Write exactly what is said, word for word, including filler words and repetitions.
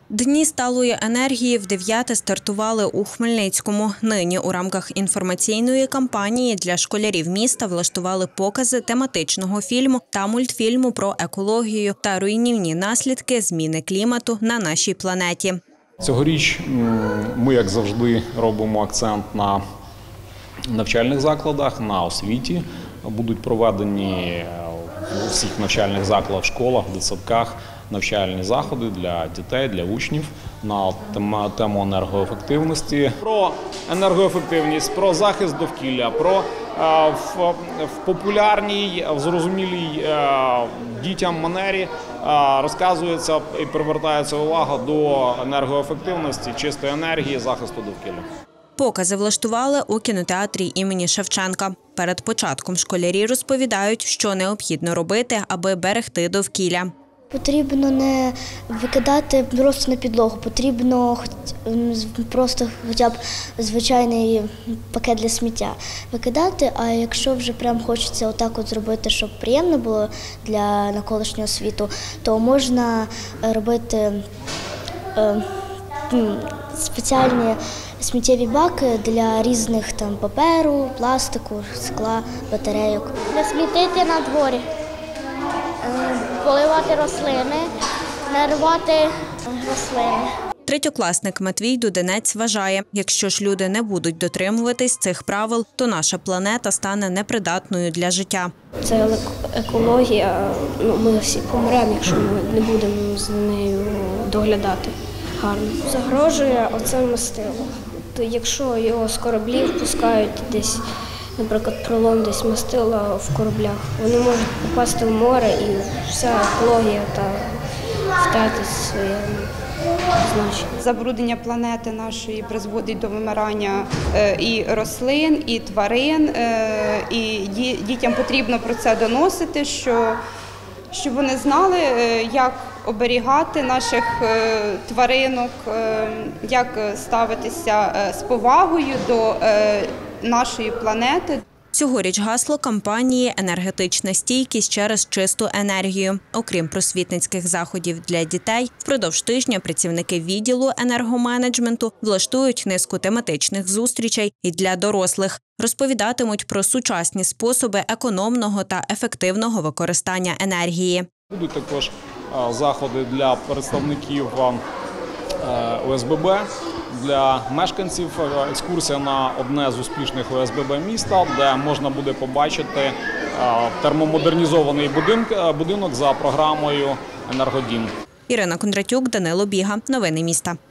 Дні сталої енергії вдев'яте стартували у Хмельницькому. Нині у рамках інформаційної кампанії для школярів міста влаштували покази тематичного фільму та мультфільму про екологію та руйнівні наслідки зміни клімату на нашій планеті. Цьогоріч ми, як завжди, робимо акцент на навчальних закладах, на освіті. Будуть проведені у всіх навчальних закладах, школах, дитсадках навчальні заходи для дітей, для учнів на тему енергоефективності. Про енергоефективність, про захист довкілля, про в, в популярній, в зрозумілій дітям манері розказується і привертається увага до енергоефективності, чистої енергії, захисту довкілля. Покази влаштували у кінотеатрі імені Шевченка. Перед початком школярі розповідають, що необхідно робити, аби берегти довкілля. Потрібно не викидати просто на підлогу, потрібно просто хоча б звичайний пакет для сміття викидати, а якщо вже прям хочеться отак от зробити, щоб приємно було для навколишнього світу, то можна робити е, спеціальні сміттєві баки для різних там паперу, пластику, скла, батарейок. Не смітити на дворі, поливати рослини, не рвати рослини. Третьокласник Матвій Дуденець вважає, якщо ж люди не будуть дотримуватись цих правил, то наша планета стане непридатною для життя. Це екологія, ну, ми всі помремо, якщо ми не будемо за нею доглядати гарно. Загрожує оце мастило. То якщо його з кораблів пускають десь, наприклад, пролом десь мастила в кораблях, вони можуть попасти в море і вся екологія та втратить своє значення. Забруднення планети нашої призводить до вимирання і рослин, і тварин, і дітям потрібно про це доносити, що, щоб вони знали, як оберігати наших тваринок, як ставитися з повагою до нашої планети. Цьогоріч гасло кампанії «Енергетична стійкість через чисту енергію». Окрім просвітницьких заходів для дітей, впродовж тижня працівники відділу енергоменеджменту влаштують низку тематичних зустрічей і для дорослих. Розповідатимуть про сучасні способи економного та ефективного використання енергії. Будуть також заходи для представників О С Б Б, для мешканців, екскурсія на одне з успішних О С Б Б міста, де можна буде побачити термомодернізований будинок за програмою «Енергодім». Ірина Кондратюк, Данило Біга. Новини міста.